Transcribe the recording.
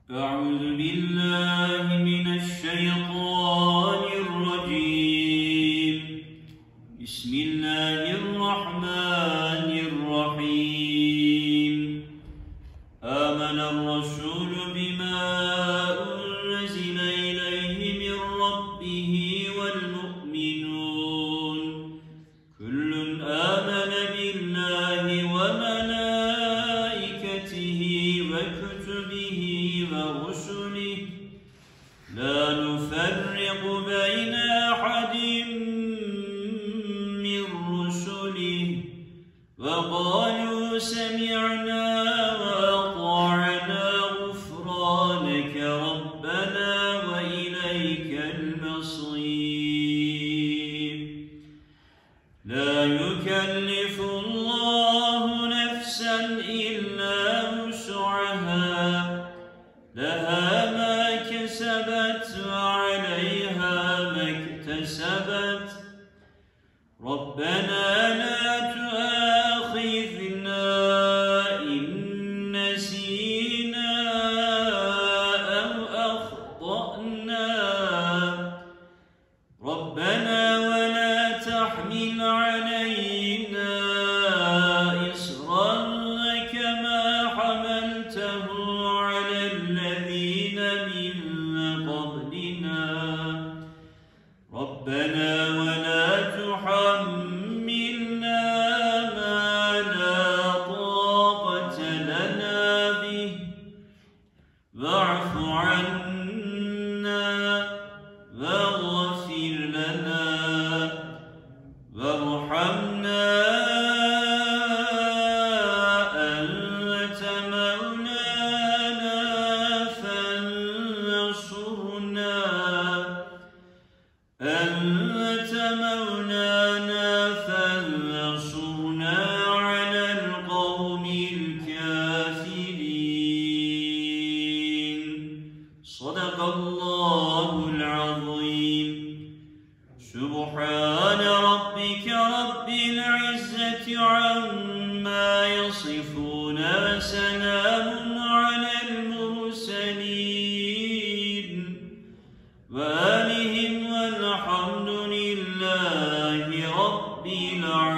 أعوذ بالله من الشيطان الرجيم. بسم الله الرحمن الرحيم. آمن الرسول بما أنزل إليه من ربه والمؤمنون كل آمن بالله وملائكته وكتبه ورسله لا نفرق بين أحد من رسله وقالوا سمعنا وأطعنا غفرانك ربنا وإليك المصير. لا يكلف الله نفسا إلا وسعها لها ما كسبت وعليها ما اكتسبت ربنا لا تؤاخذنا إن نسينا أو أخطأنا ربنا ولا تحمل علينا إصرا كما حملته على الذين من قبلنا ربنا ولا تحملنا ما لا طاقة لنا به واعف عنا واغفر لنا وارحمنا أنت مولانا فانصرنا على القوم الكافرين. صدق الله العظيم. سبحان ربك رب العزة عما يصفون وسلام على المرسلين وآلهم والحمد لله رب العالمين.